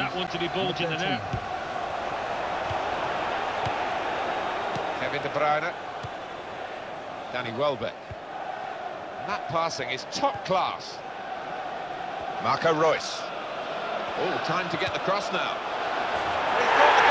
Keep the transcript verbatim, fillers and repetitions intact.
that one to be bulging the net. Kevin De Bruyne. Danny Welbeck. And that passing is top class. Marco Reus. Oh, time to get the cross now. He's got